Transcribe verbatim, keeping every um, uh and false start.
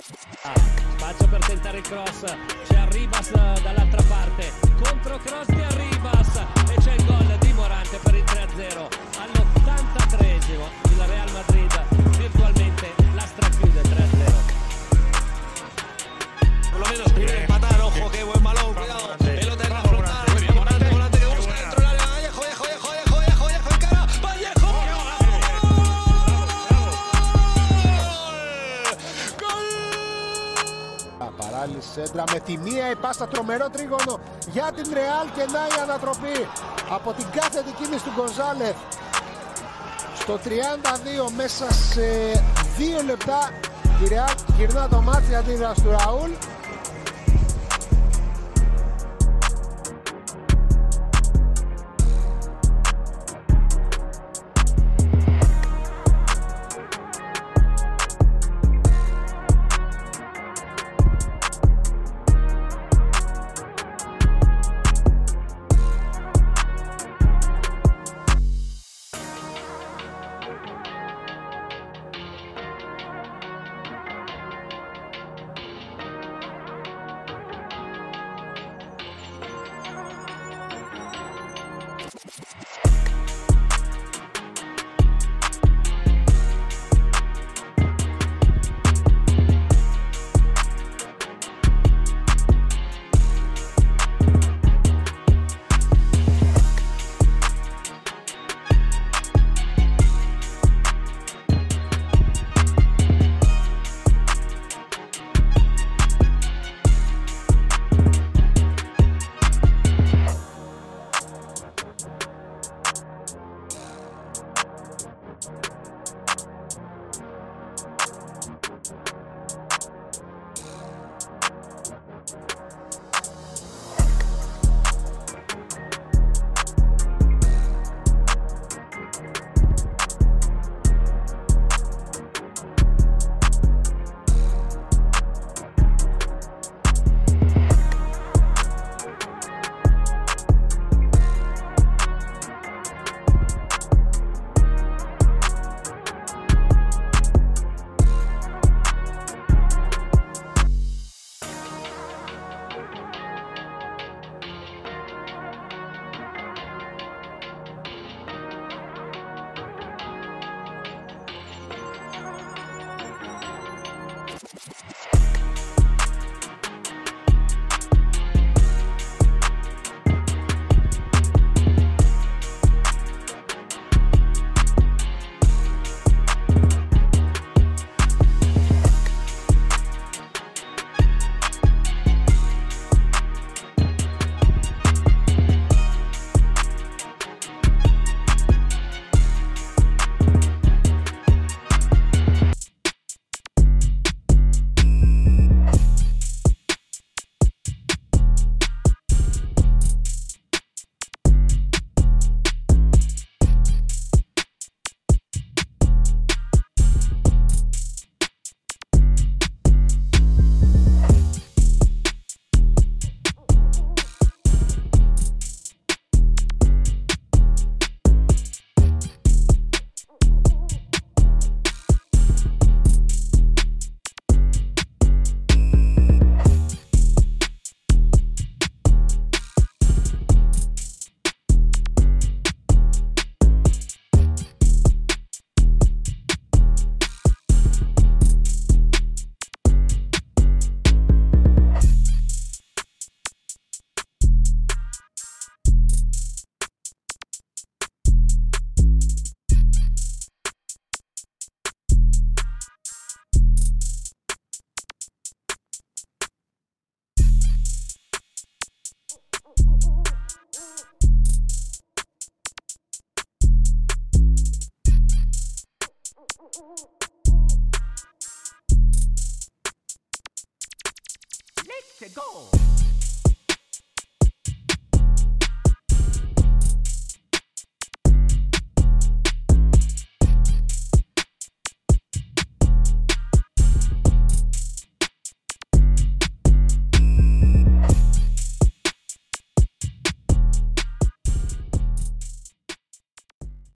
Spazio per tentare il cross, c'è Arribas dall'altra parte, contro cross di Arribas e c'è il gol di Morante per il tre a zero all'ottantatreesimo. Il Real Madrid virtualmente la strachiude tre a zero. Por lo menos quiere empatar, ojo, qué buen balón, cuidado, pelota en la frontal, Morante, Morante que busca dentro del área, Vallejo, Vallejo, Vallejo, Vallejo, Vallejo, encara, Vallejo, Παράλληλη σέντρα με τη μία η πάσα, τρομερό τρίγωνο για την Ρεάλ και να η ανατροπή από την κάθετη κίνηση του Γκονζάλεθ στο τριάντα δύο. Μέσα σε δύο λεπτά η Ρεάλ γυρνά το μάτι, η αντίδραση του Ραούλ. Let's go!